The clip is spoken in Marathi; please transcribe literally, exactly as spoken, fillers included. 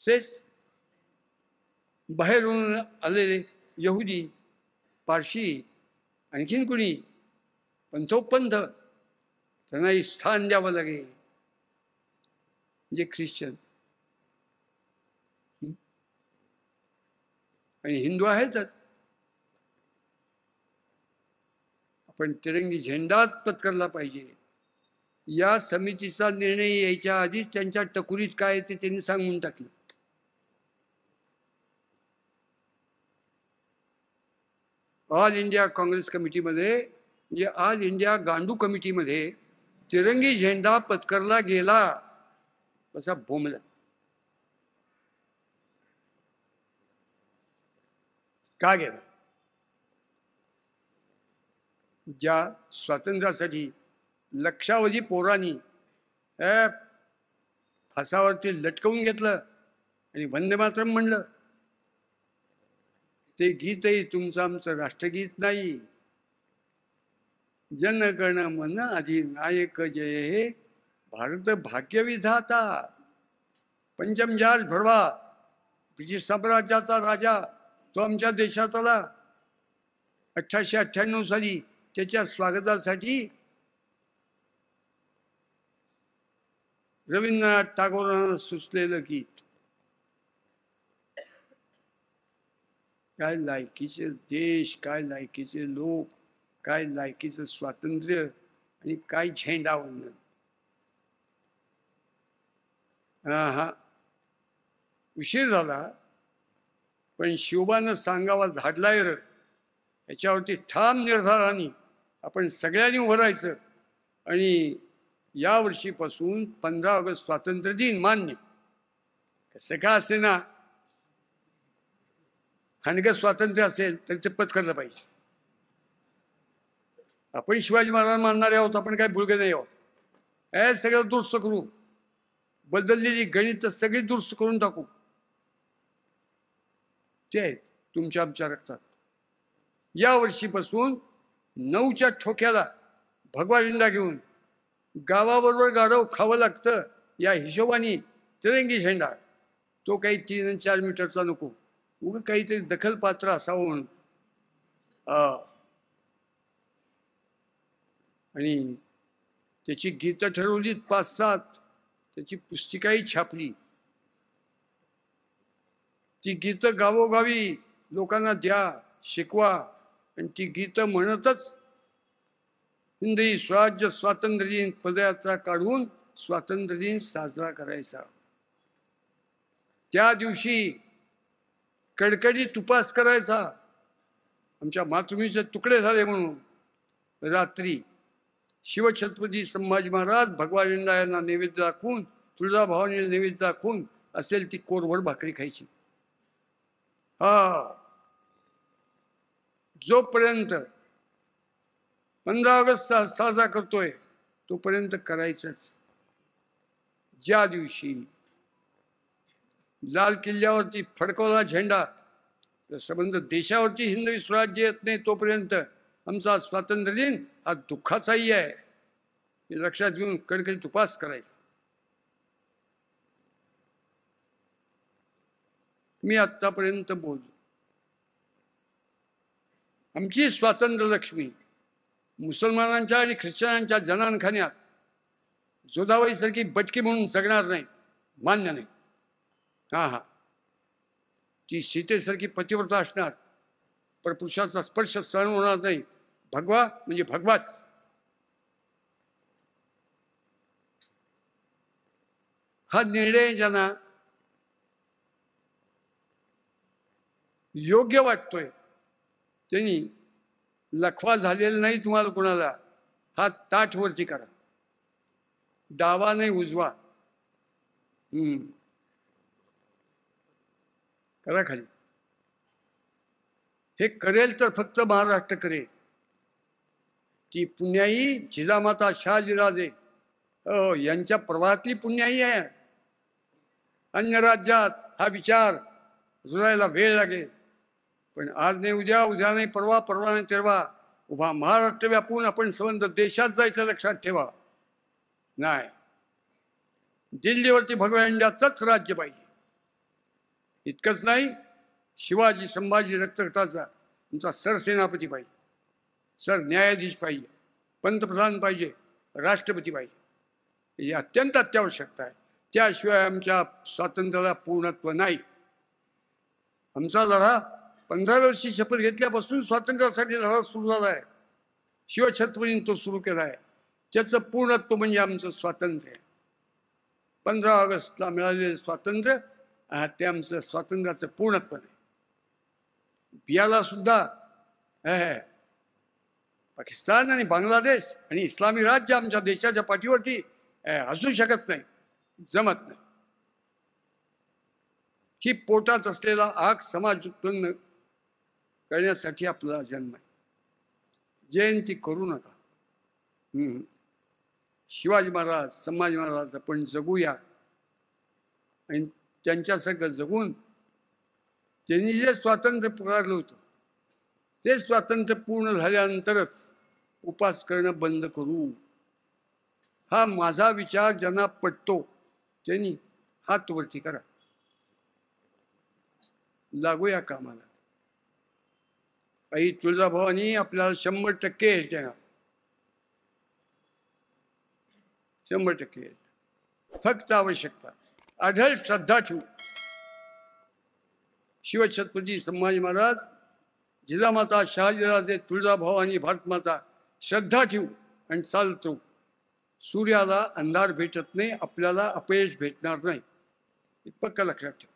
सेच बाहेरून आलेले यहुदी, पारशी, आणखीन कुणी, पण तो पंथ त्यांनाही स्थान द्यावं लागेल, जे ख्रिश्चन आणि हिंदू आहेतच. आपण तिरंगी झेंडाच पत्करला पाहिजे. या समितीचा निर्णय यायच्या आधीच त्यांच्या टकुरीत काय ते त्यांनी सांगून टाकलं. ऑल इंडिया काँग्रेस कमिटीमध्ये, म्हणजे ऑल इंडिया गांडू कमिटीमध्ये तिरंगी झेंडा पत्करला गेला असा बोंबला. का गेला? ज्या स्वातंत्र्यासाठी लक्षावधी पोरांनी फासावरती लटकवून घेतलं आणि वंदे मातरम म्हणलं, ते गीतही तुमचं आमचं राष्ट्रगीत नाही. जन गण मन अधिनायक जय हे भारत भाग्यविधाता. पंचम जॉर्ज भरवा, ब्रिटिश साम्राज्याचा राजा, तो आमच्या देशात आला अठराशे अठ्ठ्याण्णव साली. त्याच्या स्वागतासाठी रवींद्रनाथ टागोरांना सुचलेलं गीत. काय लायकीचे देश, काय लायकीचे लोक, काय लायकीचं स्वातंत्र्य आणि काय झेंडावंदन. हा हा उशीर झाला, पण शिवबानं सांगावा धाडलाय र. याच्यावरती ठाम निर्धाराने आपण सगळ्यांनी उभं राहायचं आणि या वर्षीपासून पंधरा ऑगस्ट स्वातंत्र्य दिन मान्य. कसं का असे ना, हणगत स्वातंत्र्य असेल तर ते पत्करलं पाहिजे. आपण शिवाजी महाराज मानणारे आहोत, आपण काय भुलगे नाही आहोत. हे सगळं दुरुस्त करू, बदललेली गणित सगळी दुरुस्त करून टाकू. ते आहेत तुमच्या आमच्या रक्तात. या वर्षीपासून नऊच्या ठोक्याला भगवा झेंडा घेऊन गावाबरोबर गाढव खावं लागतं. या हिशोबाने तिरंगी झेंडा, तो काही तीन आणि चार मीटरचा नको, उगं काहीतरी दखलपात्र असावं म्हणून. आणि त्याची गीतं ठरवलीत पाच सात, त्याची पुस्तिकाही छापली. ती गीतं गावोगावी लोकांना द्या, शिकवा, आणि ती गीतं म्हणतच हिंदी स्वराज्य स्वातंत्र्य दिन पदयात्रा काढून स्वातंत्र्य दिन साजरा करायचा. त्या दिवशी कडकडीत उपास करायचा. आमच्या मातृभूमीचे तुकडे झाले म्हणून रात्री शिवछत्रपती संभाजी महाराज भगवा झेंडा यांना नैवेद्य दाखवून, तुळजाभवानीला नैवेद्य दाखवून असेल ती कोरभर भाकरी खायची. हा जोपर्यंत पंधरा ऑगस्ट साजरा करतोय तोपर्यंत करायचंच. ज्या दिवशी लाल किल्ल्यावरती फडकवला झेंडा, संबंध देशावरती हिंदवी स्वराज्य येत नाही तोपर्यंत आमचा स्वातंत्र्य दिन हा दुःखाचाही आहे. हे लक्षात घेऊन कडकडीत उपास करायचा. मी आतापर्यंत बोललो, आमची स्वातंत्र्य लक्ष्मी मुसलमानांच्या आणि ख्रिश्चनांच्या जनानखान्यात जोधाबाईसारखी बटकी म्हणून जगणार नाही, मान्य नाही. हा हा ती सीतेसारखी पतिव्रता असणार, परपुरुषाचा स्पर्श सहन होणार नाही. भगवा म्हणजे भगवाच. हा निर्णय ज्यांना योग्य वाटतोय त्यांनी लखवा झालेला नाही तुम्हाला कोणाला, हा ताठ वरती करा, डावा नाही उजवा. हम्म करा खाली. हे करेल तर फक्त महाराष्ट्र करेल. ती पुण्याई जिजामाता शहाजीराजे हो यांच्या प्रवाहातली पुण्याई आहे. अन्य राज्यात हा विचार रुजायला वेळ लागेल, पण आज नाही उद्या, उद्या नाही परवा, परवा नाही तेरवा उभा महाराष्ट्र व्यापून आपण संबंध देशात जायचं लक्षात ठेवा. नाही, दिल्लीवरती भगवा झेंड्याचंच राज्य पाहिजे. इतकंच नाही, शिवाजी संभाजी रक्तगटाचा तुमचा सरसेनापती पाहिजे, सर न्यायाधीश पाहिजे, पंतप्रधान पाहिजे, राष्ट्रपती पाहिजे. ही अत्यंत अत्यावश्यकता आहे. त्याशिवाय आमच्या स्वातंत्र्याला पूर्णत्व नाही. आमचा लढा पंधरा वर्षी शपथ घेतल्यापासून स्वातंत्र्यासाठी लढा सुरू झाला आहे. शिवछत्रपतींनी तो सुरू केला आहे. त्याचं पूर्णत्व म्हणजे आमचं स्वातंत्र्य. पंधरा ऑगस्टला मिळालेलं स्वातंत्र्य ते आमचं स्वातंत्र्याचं पूर्णत्व नाही. बियाला सुद्धा पाकिस्तान आणि बांगलादेश आणि इस्लामी राज्य आमच्या देशाच्या पाठीवरती असू शकत नाही, जमत नाही. ही पोटात असलेला आग समाज उत्पन्न करण्यासाठी आपला जन्म आहे. जयंती करू नका. हम्म शिवाजी महाराज संभाजी महाराज आपण जगूया आणि त्यांच्यासारखं जगून त्यांनी जे स्वातंत्र्य पुकारलं होतं ते स्वातंत्र्य पूर्ण झाल्यानंतरच उपास करणं बंद करू. हा माझा विचार ज्यांना पटतो त्यांनी हात वरती करा. लागूया कामाला. आई तुळजाभवानी आपल्याला शंभर टक्के हेल्प देणार, शंभर टक्के. फक्त आवश्यकता अढळ श्रद्धा ठेवू. शिवछत्रपती संभाजी महाराज, जिजामाता, शहाजीराजे, तुळजाभवानी, भारतमाता श्रद्धा ठेवू आणि चालतो. सूर्याला अंधार भेटत नाही, आपल्याला अपयश भेटणार नाही. पक्का लक्षात ठेव.